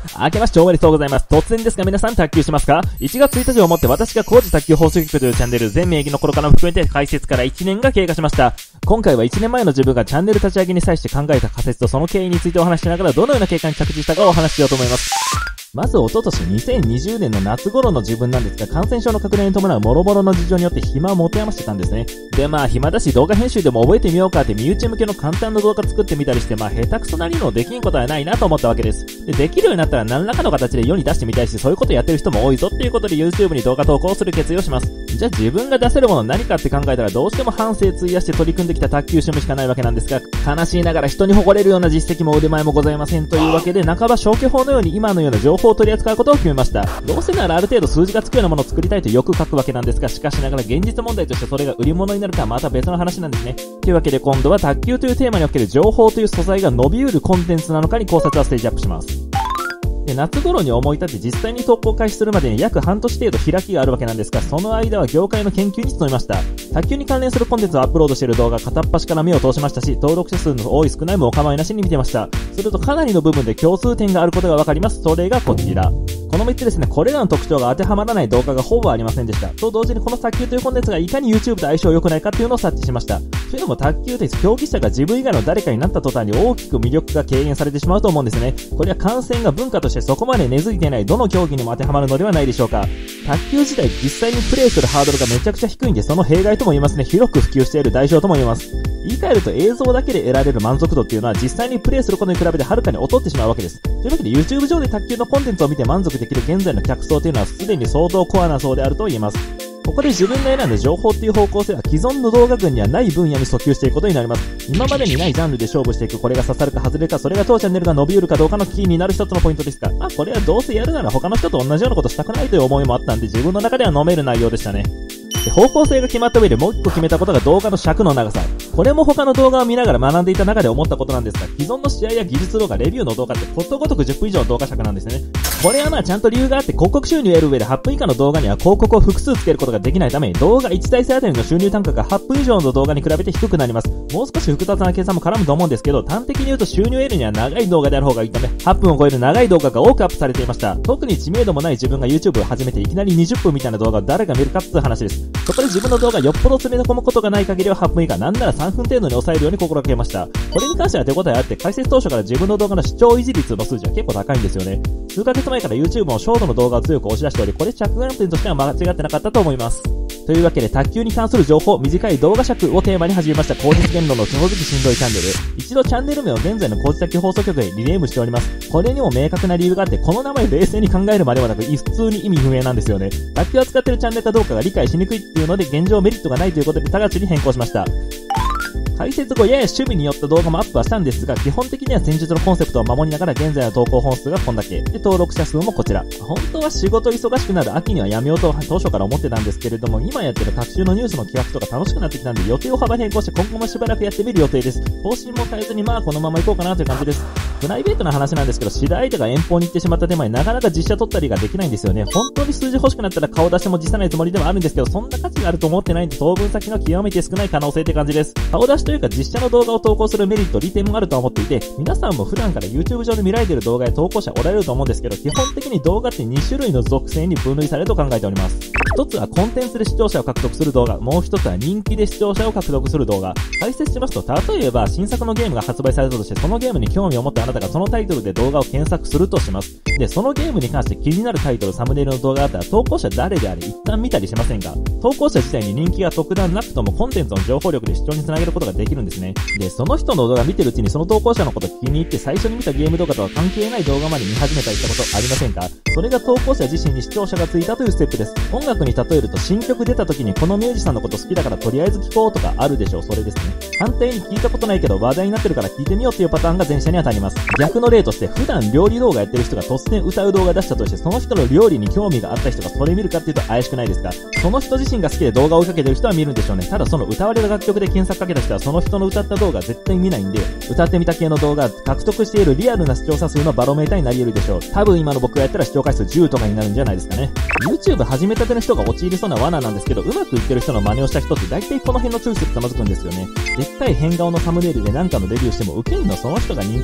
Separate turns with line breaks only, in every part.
明けましておめでとうございます。突然ですが皆さん卓球しますか？ 1 月1日をもって私が高知卓球放送局というチャンネル全名義の頃からも含めて開設から1年が経過しました。今回は1年前の自分がチャンネル立ち上げに際して考えた仮説とその経緯についてお話ししながらどのような経過に着地したかをお話ししようと思います。まず、おととし2020年の夏頃の自分なんですが、感染症の拡大に伴う諸々の事情によって暇を持て余してたんですね。で、暇だし動画編集でも覚えてみようかって身内向けの簡単な動画作ってみたりして、下手くそなりのできんことはないなと思ったわけです。で、できるようになったら何らかの形で世に出してみたいし、そういうことやってる人も多いぞっていうことで YouTube に動画投稿する決意をします。じゃあ自分が出せるもの何かって考えたらどうしても半生費やして取り組んできた卓球趣味しかないわけなんですが、悲しいながら人に誇れるような実績も腕前もございませんというわけで、半ば消去法のように今のような情報を取り扱うことを決めました。どうせならある程度数字がつくようなものを作りたいとよく書くわけなんですが、しかしながら現実問題としてそれが売り物になるかはまた別の話なんですね。というわけで今度は卓球というテーマにおける情報という素材が伸びうるコンテンツなのかに考察はステージアップします。で、夏頃に思い立って実際に投稿開始するまでに約半年程度開きがあるわけなんですが、その間は業界の研究に努めました。卓球に関連するコンテンツをアップロードしている動画片っ端から目を通しましたし、登録者数の多い少ないもお構いなしに見てました。するとかなりの部分で共通点があることがわかります。それがこちら。この3つですね、これらの特徴が当てはまらない動画がほぼありませんでした。と同時にこの卓球というコンテンツがいかに YouTube と相性良くないかっていうのを察知しました。というのも卓球と競技者が自分以外の誰かになった途端に大きく魅力が軽減されてしまうと思うんですね。これは観戦が文化としてそこまで根付いていないどの競技にも当てはまるのではないでしょうか。卓球自体実際にプレイするハードルがめちゃくちゃ低いんで、その弊害とも言えますね。広く普及している代償とも言えます。言い換えると映像だけで得られる満足度っていうのは実際にプレイすることに比べてはるかに劣ってしまうわけです。というわけで YouTube 上で卓球のコンテンツを見て満足できる現在の客層というのはすでに相当コアな層であると言えます。ここで自分が選んだ情報っていう方向性は既存の動画群にはない分野に訴求していくことになります。今までにないジャンルで勝負していく、これが刺さるか外れるか、それが当チャンネルが伸びうるかどうかのキーになる一つのポイントですが、これはどうせやるなら他の人と同じようなことしたくないという思いもあったんで、自分の中では飲める内容でしたね。で、方向性が決まった上でもう一個決めたことが動画の尺の長さ。これも他の動画を見ながら学んでいた中で思ったことなんですが、既存の試合や技術動画、レビューの動画ってことごとく10分以上の動画尺なんですね。これはちゃんと理由があって、広告収入を得る上で8分以下の動画には広告を複数つけることができないために、動画1再生あたりの収入単価が8分以上の動画に比べて低くなります。もう少し複雑な計算も絡むと思うんですけど、端的に言うと収入を得るには長い動画である方がいいため、8分を超える長い動画が多くアップされていました。特に知名度もない自分が YouTube を始めていきなり20分みたいな動画を誰が見るかっていう話です。そこで自分の動画よっぽど詰め込むことがない限りは8分以下、なんなら3分程度に抑えるように心がけました。これに関しては手応えあって、開設当初から自分の動画の視聴維持率の数字は結構高いんですよね。数ヶ月前から YouTube もショートの動画を強く押し出しており、これ着眼点としては間違ってなかったと思います。というわけで卓球に関する情報、短い動画尺をテーマに始めました口実言論の正直しんどいチャンネル。一度チャンネル名を現在の高知卓球放送局へリネームしております。これにも明確な理由があって、この名前冷静に考えるまではなく、普通に意味不明なんですよね。卓球を扱ってるチャンネルかどうかが理解しにくいっていうので、現状メリットがないということで直ちに変更しました。解説後やや趣味によった動画もアップはしたんですが、基本的には戦術のコンセプトを守りながら現在の投稿本数がこんだけ。で、登録者数もこちら。本当は仕事忙しくなる秋にはやめようと当初から思ってたんですけれども、今やってる各種のニュースの企画とか楽しくなってきたんで予定を幅変更して今後もしばらくやってみる予定です。方針も変えずにこのまま行こうかなという感じです。プライベートな話なんですけど、知り合い手が遠方に行ってしまった手前、なかなか実写撮ったりができないんですよね。本当に数字欲しくなったら顔出しても実さないつもりではあるんですけど、そんな価値があると思ってないんで当分先が極めて少ない可能性って感じです。顔出しというか実写の動画を投稿するメリット、利点もあると思っていて、皆さんも普段から YouTube 上で見られている動画や投稿者おられると思うんですけど、基本的に動画って2種類の属性に分類されると考えております。一つはコンテンツで視聴者を獲得する動画、もう一つは人気で視聴者を獲得する動画。解説しますと、例えば新作のゲームが発売されたとして、そのゲームに興味を持ったあなたがそのタイトルで動画を検索するとします。で、そのゲームに関して気になるタイトル、サムネイルの動画があったら投稿者誰であれ一旦見たりしませんが、投稿者自体に人気が特段なくともコンテンツの情報力で視聴につなげることができるんですね。で、その人の動画見てるうちにその投稿者のこと気に入って最初に見たゲーム動画とは関係ない動画まで見始めたりしたことありませんか？それが投稿者自身に視聴者がついたというステップです。音楽に例えると新曲出た時にこのミュージシャンのこと好きだからとりあえず聴こうとかあるでしょう。それですね。反対に聞いたことないけど話題になってるから聞いてみようっていうパターンが前者に当たります。逆の例として普段料理動画やってる人が突然歌う動画出したとして、その人の料理に興味があった人がそれ見るかっていうと怪しくないですか？その人自身が好きで動画を追いかけてる人は見るんでしょうね。ただその歌われる楽曲で検索かけた人はその人の歌った動画絶対見ないんで、歌ってみた系の動画獲得しているリアルな視聴者数のバロメーターになり得るでしょう。多分今の僕がやったら視聴回数10とかになるんじゃないですかね。YouTube 始めたての人が陥りそうな罠なんですけど、うまくいってる人の真似をした人って大体この辺のチョイスでつまずくんですよね。でっかい変顔のサムネイルで何かのレビューしても受けるのその人が人気なだけで、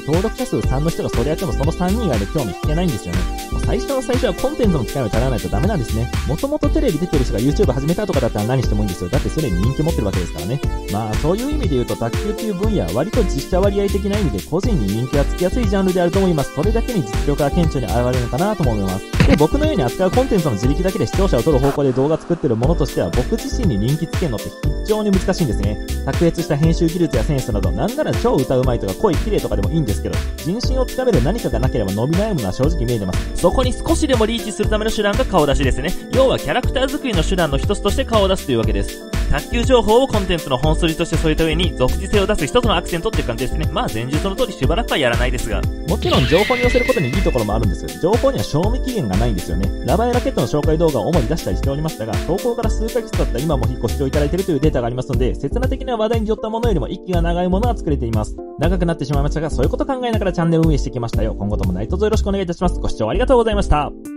登録者数3の人がそれやってもその3人以外で興味引けないんですよね。最初はコンテンツの機会を足らないとダメなんですね。もともとテレビ出てる人が YouTube 始めたとかだったら何してもいいんですよ。だってそれに人気持ってるわけですからね。まあそういう意味で言うと卓球という分野は割と実写割合的な意味で個人に人気がつきやすいジャンルであると思います。それだけに実力が顕著に現れるのかなとも思います。で、僕のように扱うコンテンツの自力だけで視聴者を取る方向で動画作ってるものとしては僕自身に人気つけるのって非常に難しいんですね。卓越した編集技術やセンスなど、なんなら超歌うまいとか声綺麗とかでもいいんですけど、人心をつかめる何かがなければ伸び悩むのは正直見えてます。そこに少しでもリーチするための手段が顔出しですね。要はキャラクター作りの手段の一つとして顔を出すというわけです。卓球情報をコンテンツの本筋として添えた上に属時性を出す一つのアクセントっていう感じですね。まあ前述の通りしばらくはやらないですが、もちろん情報に寄せることにいいところもあるんです。情報には賞味期限がないんですよね。ラバーやラケットの紹介動画を主に出したりしておりましたが、投稿から数ヶ月経った今もご視聴いただいているというデータがありますので、刹那的な話題に寄ったものよりも息が長いものは作れています。長くなってしまいましたが、そういうこと考えながらチャンネル運営してきましたよ。今後とも何卒よろしくお願いいたします。ご視聴ありがとうございました。